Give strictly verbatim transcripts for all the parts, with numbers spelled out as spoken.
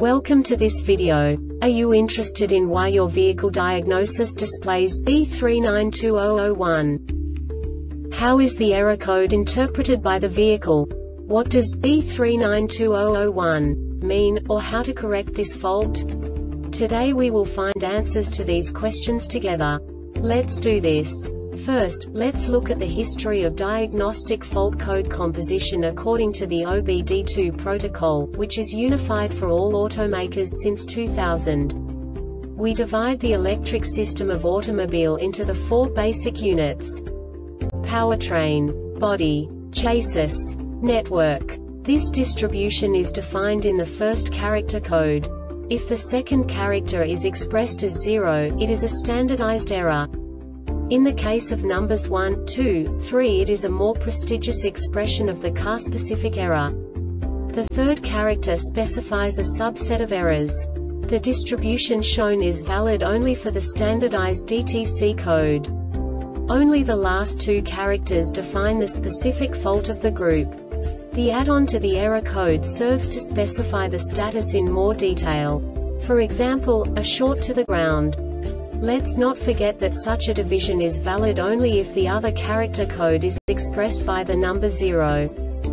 Welcome to this video. Are you interested in why your vehicle diagnosis displays B three nine two zero zero one? How is the error code interpreted by the vehicle? What does B three nine two zero zero one mean, or how to correct this fault? Today we will find answers to these questions together. Let's do this. First, let's look at the history of diagnostic fault code composition according to the O B D two protocol, which is unified for all automakers since two thousand. We divide the electric system of automobile into the four basic units: powertrain, body, chassis, network. This distribution is defined in the first character code. If the second character is expressed as zero, it is a standardized error. In the case of numbers one, two, three, it is a more prestigious expression of the car-specific error. The third character specifies a subset of errors. The distribution shown is valid only for the standardized D T C code. Only the last two characters define the specific fault of the group. The add-on to the error code serves to specify the status in more detail. For example, a short to the ground. Let's not forget that such a division is valid only if the other character code is expressed by the number zero.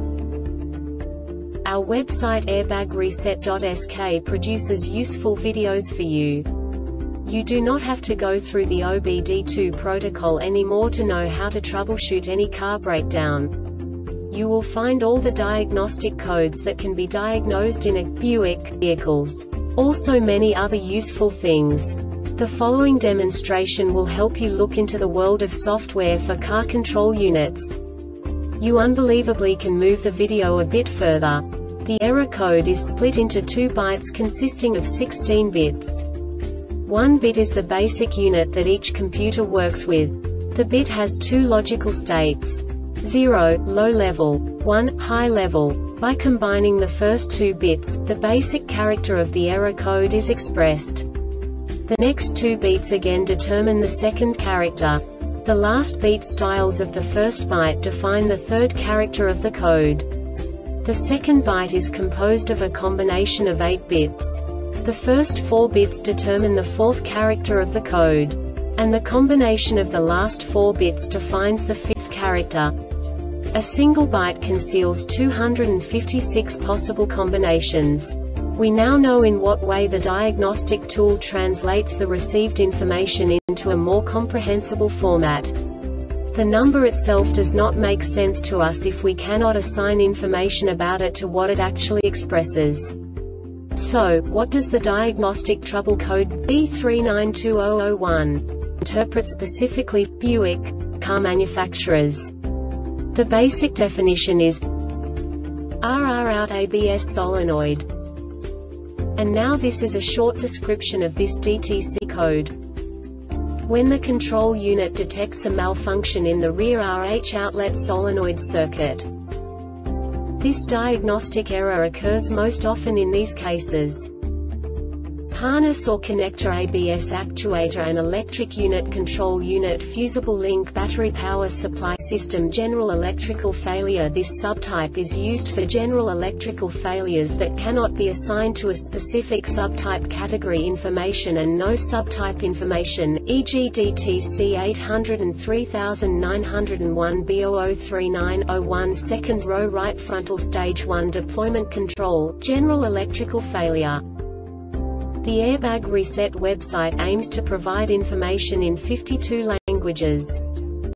Our website airbag reset dot S K produces useful videos for you. You do not have to go through the O B D two protocol anymore to know how to troubleshoot any car breakdown. You will find all the diagnostic codes that can be diagnosed in a Buick vehicles. Also many other useful things. The following demonstration will help you look into the world of software for car control units. You unbelievably can move the video a bit further. The error code is split into two bytes consisting of sixteen bits. One bit is the basic unit that each computer works with. The bit has two logical states: zero, low level, one, high level. By combining the first two bits, the basic character of the error code is expressed. The next two beats again determine the second character. The last beat styles of the first byte define the third character of the code. The second byte is composed of a combination of eight bits. The first four bits determine the fourth character of the code. And the combination of the last four bits defines the fifth character. A single byte conceals two hundred fifty-six possible combinations. We now know in what way the diagnostic tool translates the received information into a more comprehensible format. The number itself does not make sense to us if we cannot assign information about it to what it actually expresses. So, what does the diagnostic trouble code B three nine two zero zero one interpret specifically for Buick car manufacturers? The basic definition is R R out A B S solenoid. And now this is a short description of this D T C code. When the control unit detects a malfunction in the rear R H outlet solenoid circuit. This diagnostic error occurs most often in these cases: harness or connector A B S actuator and electric unit control unit fusible link battery power supply system general electrical failure. This subtype is used for general electrical failures that cannot be assigned to a specific subtype category information and no subtype information, for example D T C eight oh three nine oh one B zero zero three nine zero one second row right frontal stage one deployment control, general electrical failure. The Airbag Reset website aims to provide information in fifty-two languages.